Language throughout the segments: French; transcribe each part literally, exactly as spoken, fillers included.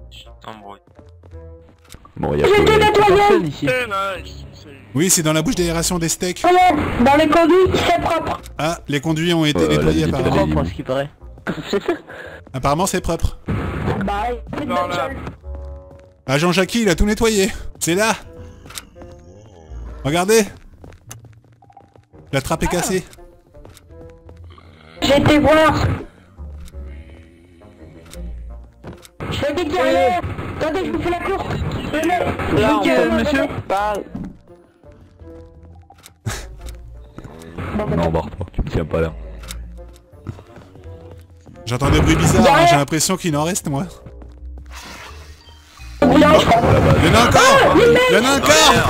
Embrouille. Bon, il y a J'ai été nettoyé. Personne ici. Eh, nice. Oui, c'est dans la bouche d'aération des steaks. Alors, dans les conduits, c'est propre. Ah, les conduits ont été Euh, nettoyés la apparemment. vitesse. Propre à ce qui paraît. Apparemment c'est propre. Bah, c'est Par de là. seul. Ah, Jean-Jacques, il a tout nettoyé. C'est là. Regardez. La trappe est cassée. J'ai été voir. Je fais des derrière. Attendez, je vous fais la course. Venez. Là, Je- euh, je- monsieur. Parle. Non, barre-toi, tu me tiens pas là. J'entends des bruits bizarres, hein, j'ai l'impression qu'il en reste moi. Non, je crois. Il y en a encore. Il y en a encore.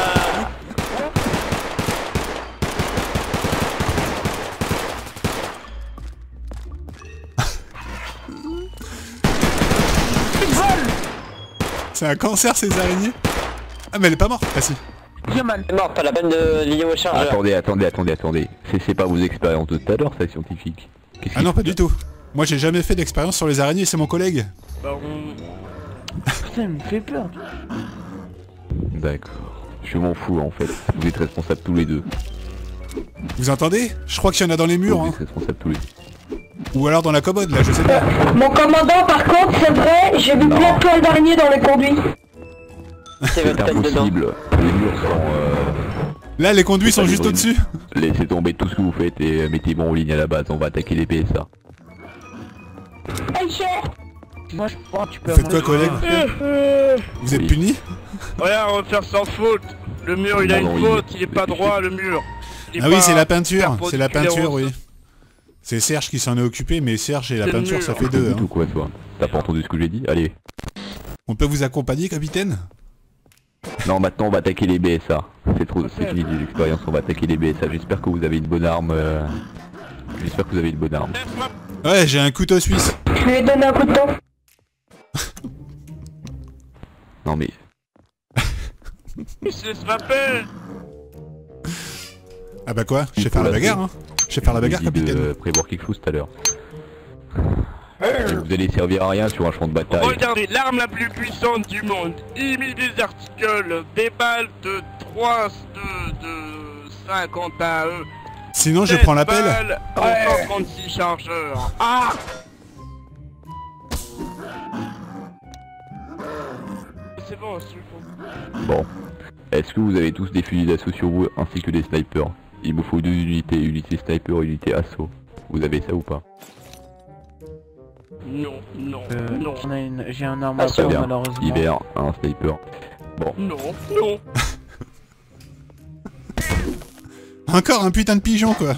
C'est un cancer ces araignées. Ah mais elle est pas morte. Ah si. Yaman. C'est mort, pas la peine de lier au chargeur. Attendez, attendez, attendez, attendez. C'est c'est pas vos expériences de tout à l'heure, ça, scientifique. Qu'est-ce Ah qui- non pas du tout. Moi j'ai jamais fait d'expérience sur les araignées, c'est mon collègue. Bah, on... Putain, il me fait peur. D'accord. Je m'en fous en fait. Vous êtes responsables tous les deux. Vous entendez? Je crois qu'il y en a dans les murs, Vous hein. êtes responsables tous les deux. Ou alors dans la commode là, je sais pas. Mon commandant, par contre, c'est vrai, j'ai vu Non. plein de toiles d'araignée dans les conduits. C'est C'est peut-être dedans. impossible. Les murs sont... Euh... Là les conduits sont pas juste des au-dessus. Laissez tomber tout ce que vous faites et euh, mettez bon en ligne à la base. On va attaquer les P S A. Hey, cher. Moi, je crois que tu peux Vous faites quoi collègue? Vous êtes Oui. puni? Regarde, on va faire sans faute. Le mur, il a Non, une non, faute, il- il est pas droit, le mur. Il est Ah oui pas c'est la peinture, c'est la perpendiculaire peinture au oui. sol. C'est Serge qui s'en est occupé, mais Serge et la C'est le peinture mur. ça fait deux. Du Hein. tout quoi toi. T'as pas entendu ce que j'ai dit? Allez. On peut vous accompagner capitaine? Non, maintenant on va attaquer les B S A. C'est trop, c'est fini des expériences, on va attaquer les B S A. J'espère que vous avez une bonne arme. euh, J'espère que vous avez une bonne arme. Ouais j'ai un couteau suisse. Je lui ai donné un coup de temps. Non mais... Il se laisse frapper. Ah bah quoi? Je sais Il faire faut la la- bagarre hein. Je sais faire la je vous ai bagarre dit de capitaine. prévoir quelque chose tout à l'heure. Vous allez servir à rien sur un champ de bataille. Regardez, l'arme la plus puissante du monde. Il met des articles, des balles de trois, de, de cinquante A E. Sinon je sept prends l'appel. balles en cent trente-six chargeurs. Ah! C'est bon, c'est bon. Bon. Est-ce que vous avez tous des fusils d'assaut sur vous ainsi que des snipers? Il me faut deux unités, unité sniper, unité assaut. Vous avez ça ou pas? Non, non, Euh, non, on a une... J'ai un arme Ah, à Très feu bien. malheureusement. Hiver, un sniper. Bon. non, non. Encore un putain de pigeon quoi.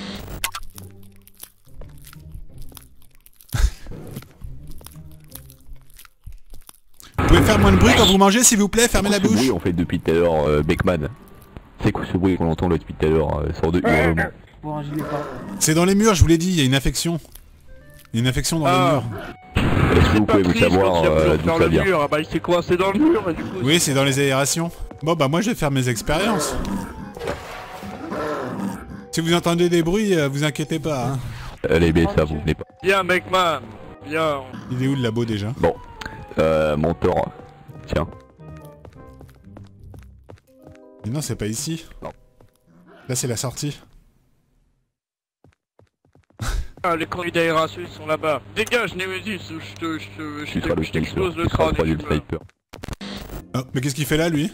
Vous pouvez faire moins de bruit quand vous mangez s'il vous plaît, fermez la Ce bouche. bruit on fait depuis tout à l'heure, euh, Beckman. C'est quoi ce bruit qu'on entend là depuis tout à l'heure? euh, Sort de hurlement. Pour un gilet pas. C'est dans les murs, je vous l'ai dit, il y a une infection. Il y a une infection dans Ah. les murs. Est-ce que vous Pas pouvez vous triste quand savoir il a euh, voulu d'où faire ça le vient? mur. Ah bah il s'est coincé dans le mur et du coup... Oui, c'est dans les aérations. Bon bah moi je vais faire mes expériences. Si vous entendez des bruits, euh, vous inquiétez pas. Hein. Allez, mais ça vous venez pas. Viens Beckman, viens. Il est où le labo déjà? Bon. Euh, mentor. Tiens. Mais non, c'est pas ici. Non. Là c'est la sortie. Ah, les conduits d'aération ils sont là-bas. Dégage Nemesis ou je te... je te... je Tu te... seras le je t'explose sniper. le Tu seras le crâne et tu troisième meurs. sniper. Oh, mais qu'est-ce qu'il fait là lui?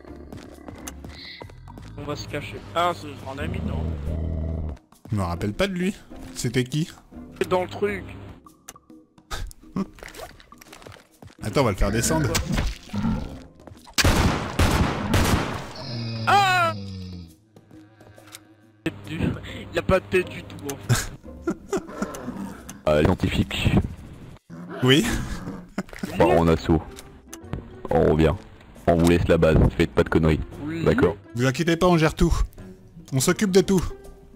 On va se cacher. Ah, c'est un ami, non? Je me rappelle pas de lui. C'était qui? C'est dans le truc. Attends, on va le faire descendre. Ah! Il a pas de tête du tout. En fait. Euh, scientifique. Oui. On part en assaut. On revient. On vous laisse la base. Faites pas de conneries. Oui. D'accord. Vous inquiétez pas, on gère tout. On s'occupe de tout.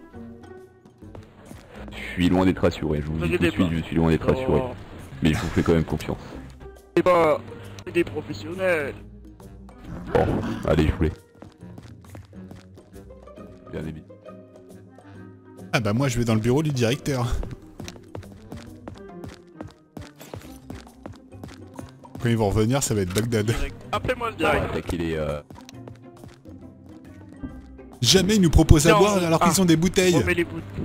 Je suis loin d'être rassuré. Je vous le dis tout de Inquiétez suite, pas. je suis loin d'être rassuré. Oh, Mais je vous fais quand même confiance. c'est pas des professionnels. Bon, allez, je voulais. Bien évidemment. Ah bah moi je vais dans le bureau du directeur. Quand ils vont revenir, ça va être Bagdad. Direct. Appelez-moi le On va direct. attaquer les... Euh... Jamais ils nous proposent à Non, boire alors ah. qu'ils ont des bouteilles. Remets les bouts.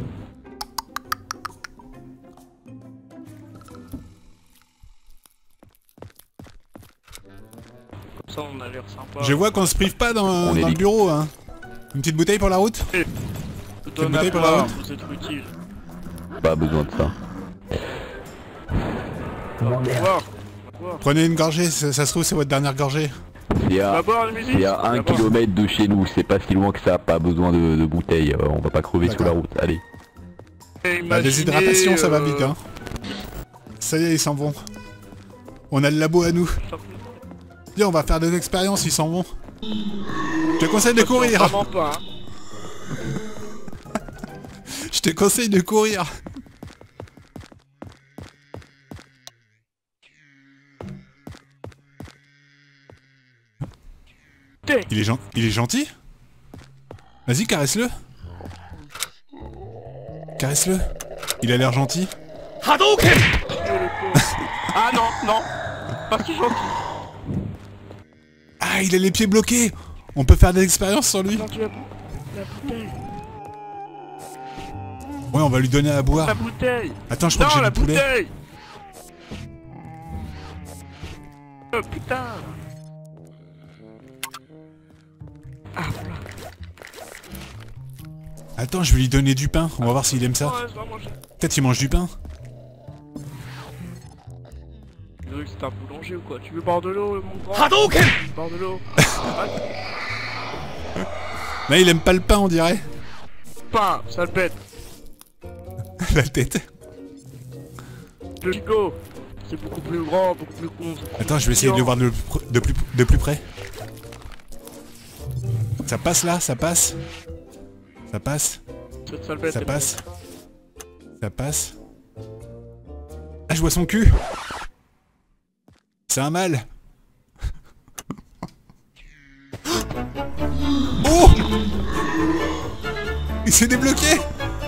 Comme ça, on a l'air sympa. Je vois qu'on se prive pas dans, On dans est le libre. bureau, hein. Une petite bouteille pour la route? Je donne bouteille à pour la boire, route. vous êtes utile. Pas besoin de ça. On va boire. Prenez une gorgée, ça, ça se trouve c'est votre dernière gorgée. C'est On va à, boire la musique. c'est à On un va boire. kilomètre de chez nous, c'est pas si loin que ça, pas besoin de, de bouteilles, euh, on va pas crever sur la D'accord. route, allez. Et La imaginez, déshydratation, ça va euh, vite, hein. Ça y est, ils s'en vont. On a le labo à nous. Viens, on va faire des expériences, ils s'en vont. Je te conseille de courir. Vraiment pas, hein. Je te conseille de courir. Il est, gen- il est gentil? Vas-y, caresse-le. Caresse-le. Il a l'air gentil. Ah non, non. Pas si gentil. Ah, il a les pieds bloqués. On peut faire des expériences sur lui. Non, tu as la bouteille. Ouais, on va lui donner à boire. La bouteille. Attends, je crois que Non, j'ai la du poulet. bouteille. Oh putain. Attends, je vais lui donner du pain. On va voir s'il aime ça. Ouais, je dois manger. Peut-être il mange du pain. Tu veux que c'est un boulanger ou quoi? Tu veux boire de l'eau, mon grand? Hadouken! Boire de l'eau. Là, il aime pas le pain, on dirait. Pain, sale bête. La tête. Le gigot. C'est beaucoup plus grand, beaucoup plus con. Attends, je vais essayer de le voir de, de plus, de plus près. Ça passe là, ça passe. Ça passe, Cette sale bête. ça est passe. Ça passe. Ah, je vois son cul. C'est un mâle. Oh! Il s'est débloqué.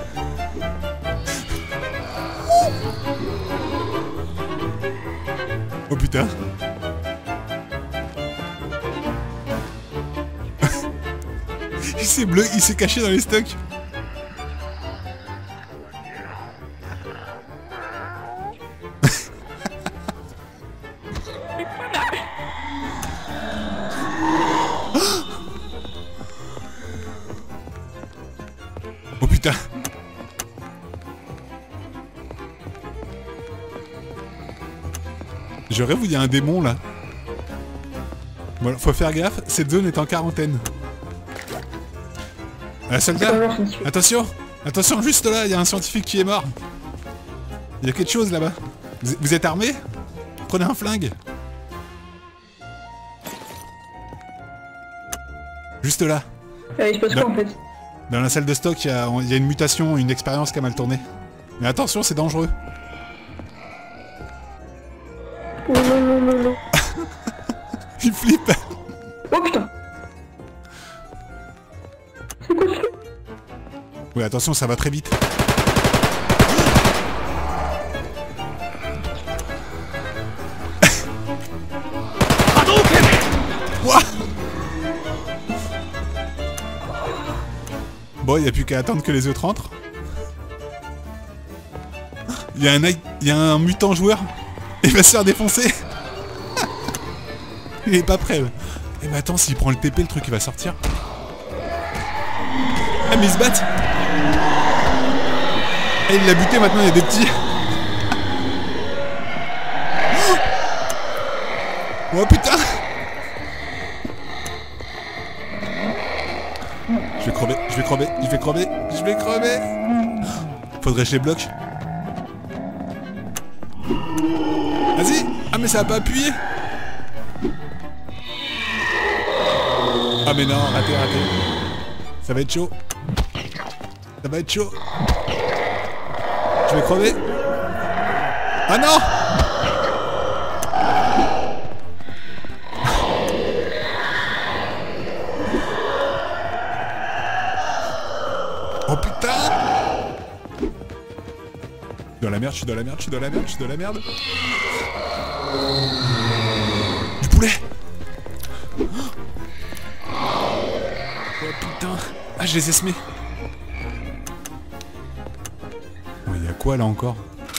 Oh putain. Il s'est bleu, il s'est caché dans les stocks. Oh putain. Je rêve où il y a un démon là. Bon, faut faire gaffe, cette zone est en quarantaine. Ah, soldat, attention, attention, juste là, il y a un scientifique qui est mort. Il y a quelque chose là-bas. Vous, vous êtes armé? Prenez un flingue. Juste là. Euh, il se passe quoi en fait? Dans la salle de stock, il y a, il y a une mutation, une expérience qui a mal tourné. Mais attention, c'est dangereux. Oh non, non, non, non. Il flippe. Oh putain. C'est quoi ce truc? Oui, attention, ça va très vite. Ouah. Bon, il n'y a plus qu'à attendre que les autres rentrent. Il y a un, il y a un mutant joueur. Il va se faire défoncer. Il est pas prêt. Eh mais attends, s'il prend le T P, le truc il va sortir. Ah mais ils se battent. Eh, il l'a buté, maintenant il y a des petits. Oh putain. Je vais crever, je vais crever, je vais crever, je vais crever. Faudrait que je les bloque. Vas-y. Ah mais ça a pas appuyé. Ah mais non, raté, raté. Ça va être chaud. Ça va être chaud. Je vais crever. Ah non. Oh putain. Je suis dans la merde, je suis dans la merde, je suis dans la merde, je suis dans la merde. poulet. Oh putain. Ah, je les ai semés. Oh, il y a quoi là encore?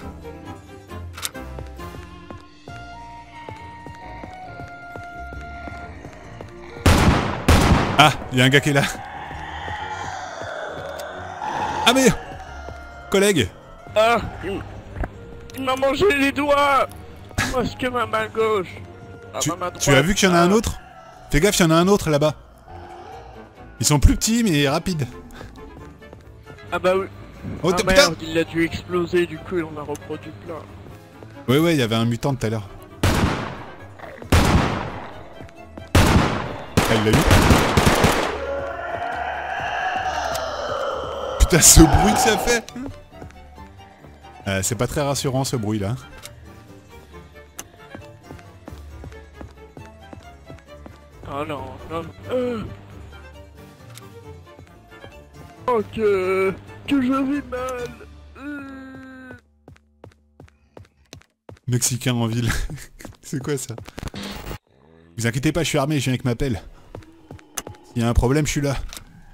Ah, il y a un gars qui est là. Ah mais... Collègue. Ah, il, il m'a mangé les doigts. Moi, que ma main gauche. Ah, Tu, ma main tu as droite. vu qu'il y en a un Ah. autre? Fais gaffe, il y en a un autre là-bas. Ils sont plus petits mais rapides. Ah bah oui. Oh Ah t'es- putain. merde, il a dû exploser, du coup il en a reproduit plein. Ouais ouais, il y avait un mutant tout à l'heure. Ah, il l'a eu. Putain, ce bruit que ça fait. Euh, c'est pas très rassurant ce bruit là. Oh non, non. Euh... Oh que... que je vais mal. Euh... Mexicain en ville. C'est quoi ça? Vous inquiétez pas, je suis armé, je viens avec ma pelle. S'il y a un problème, je suis là.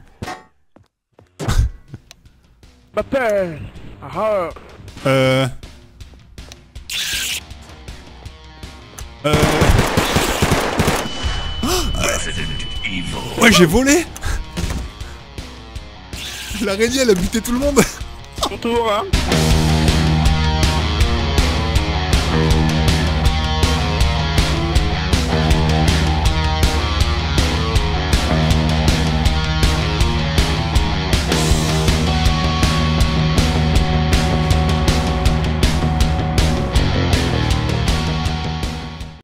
Ma pelle. Ah. Euh... Euh... Ouais, j'ai volé. L'araignée, elle a buté tout le monde. Ton tour, hein.